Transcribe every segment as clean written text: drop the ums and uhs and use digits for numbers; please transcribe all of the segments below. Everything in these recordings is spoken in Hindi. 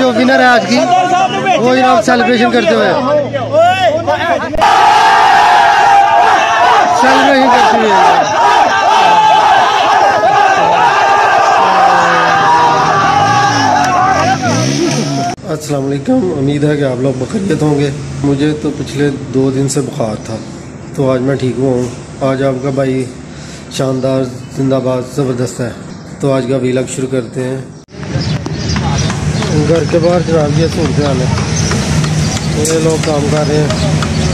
जो विनर है आज की वो जनाब सेलिब्रेशन करते हुए अस्सलाम वालेकुम। उम्मीद है कि आप लोग बखैरियत होंगे। मुझे तो पिछले 2 दिन से बुखार था, तो आज मैं ठीक हुआ हूँ। आज आपका भाई शानदार जिंदाबाद ज़बरदस्त है। तो आज का व्लॉग शुरू करते हैं। घर के बाहर जनाब ये सूरत हाल है, ये लोग काम कर रहे हैं।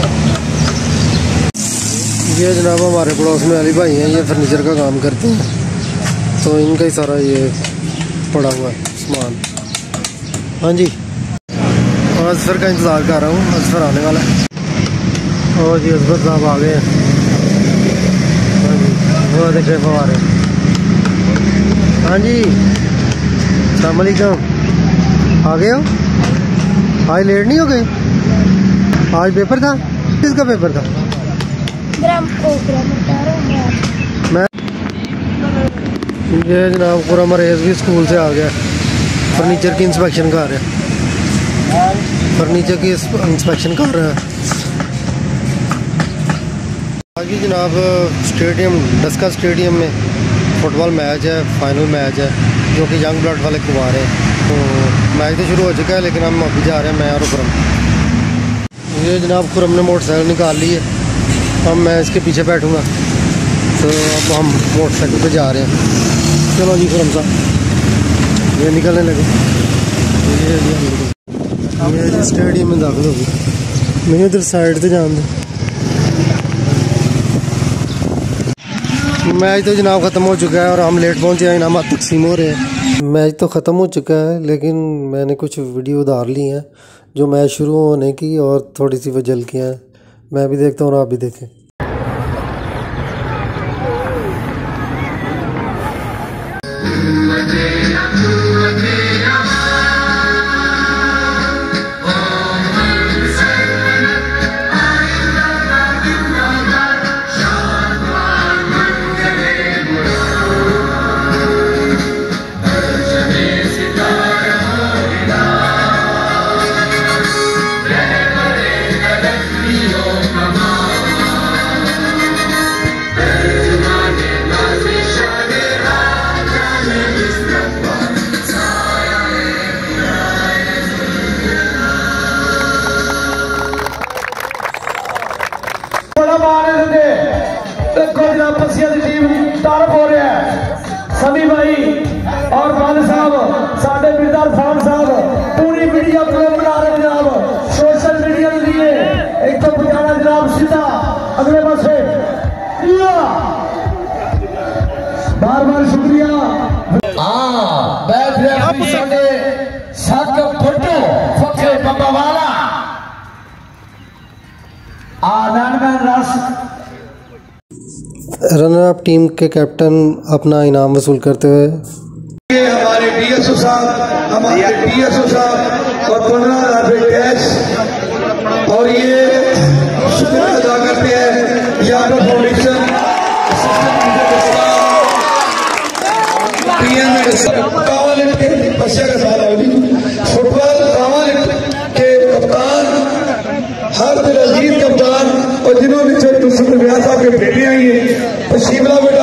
ये जनाब हमारे पड़ोस में अली भाई हैं, ये फर्नीचर का काम करते हैं, तो इनका ही सारा ये पड़ा हुआ है सामान। हाँ जी, असफर का इंतज़ार कर रहा हूँ, असफर आने वाला है। और जी असफर साहब आ गए हैं। हाँ जी, वो देखे फवारे। हाँ जी, अस्सलाम वालेकुम। आ गए हो? आज लेट नहीं हो गए? आज पेपर था? किसका पेपर था? मैं ये जनाब कुराम रेज भी स्कूल से आ गया। फर्नीचर की इंस्पेक्शन कर रहे हैं, फर्नीचर की इंस्पेक्शन कर रहे हैं। आगे जनाब स्टेडियम, डस्का स्टेडियम में फुटबॉल मैच है, फाइनल मैच है, जो कि यंग ब्लड वाले करवा रहे हैं। तो मैच तो शुरू हो चुका है, लेकिन हम अभी जा रहे हैं, मैं और खुरम। ये जनाब खुरम ने मोटरसाइकिल निकाल ली है, अब मैं इसके पीछे बैठूँगा। तो अब हम मोटरसाइकिल पे जा रहे हैं। चलो जी खुरम साहब, ये निकलने लगे। ये स्टेडियम में दाखिल होगी। मैं इधर साइड से जान दूँ। मैच तो जनाब ख़त्म हो चुका है और हम लेट पहुँचे हैं, इनाम तकसीम हो रहे हैं। मैच तो ख़त्म हो चुका है, लेकिन मैंने कुछ वीडियो उधार ली हैं जो मैच शुरू होने की और थोड़ी सी वजल की हैं। मैं भी देखता हूँ और आप भी देखें। तारफ हो रहा है सभी भाई और बाल साहब, साडे बिरदार खान साहब पूरी मीडिया को बना रहे जनाब, सोशल मीडिया के लिए एक तो पहुंचाना जनाब सीधा अगले पासे। बार बार शुक्रिया। हाँ बैठ रहे सक फुटू फखे बाबा वाला नानगन रस। रनर अप टीम के कैप्टन अपना इनाम वसूल करते हुए हमारे डीएसओ साहब, और 15,000 कैश। और ये शुक्रिया अदा करते हैं यादव फाउंडेशन, फुटबॉल कावालिट के कप्तान हर दिल अजीज कप्तान, और जिन्होंने ब्याह साहब के बेटे आई है शिमला बेटा।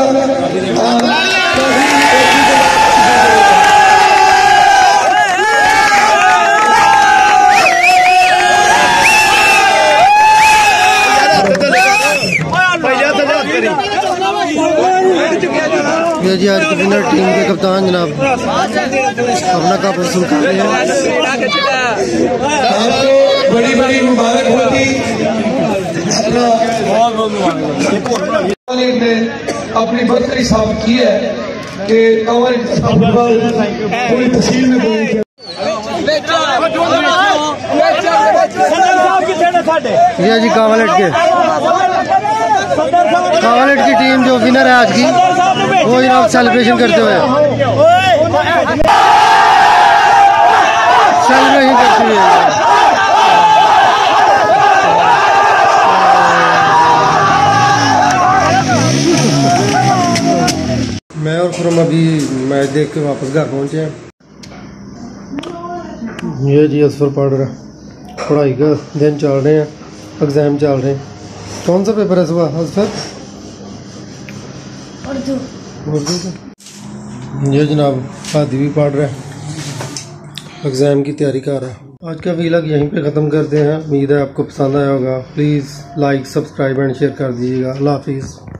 ये जी आज की विनर टीम के कप्तान जनाब अपना कप वसूल कर रहे हैं। आपको बड़ी बड़ी मुबारक होती। अपनी बरकरी साबित की है कि पूरी तहसील में ये जी कावालेट की टीम जो विनर है आज की वो जनाब सेलिब्रेशन करते हुए मैं और खुरम अभी मैच देख के वापस घर पहुंचे हैं। ये जी असफर पढ़ रहा है, पढ़ाई का दिन चल रहे हैं, एग्ज़ाम चल रहे हैं। कौन सा पेपर है सुबह असफर? उर्दू का। ये जनाब हादी भी पढ़ रहा है, एग्ज़ाम की तैयारी कर रहा है। आज का व्लॉग यहीं पे ख़त्म करते हैं। उम्मीद है आपको पसंद आया होगा। Please like, subscribe and share कर दीजिएगा। अल्लाह हाफिज़।